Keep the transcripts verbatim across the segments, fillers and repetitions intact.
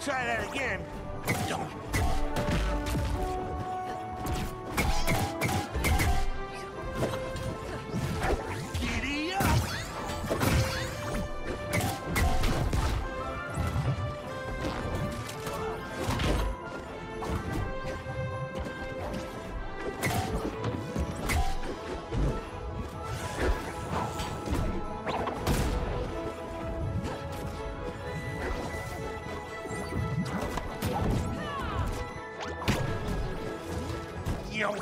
try that again. Giddy up! Yo.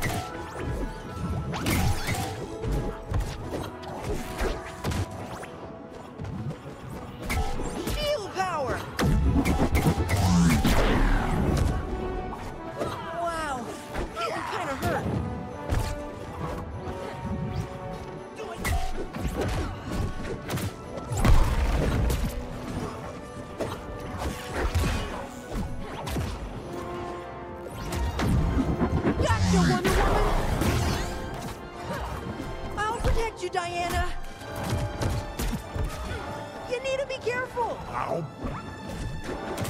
Shield power! Wow, getting kinda hurt. Gotcha, Wonder Woman! I'll protect you, Diana! You need to be careful! Ow.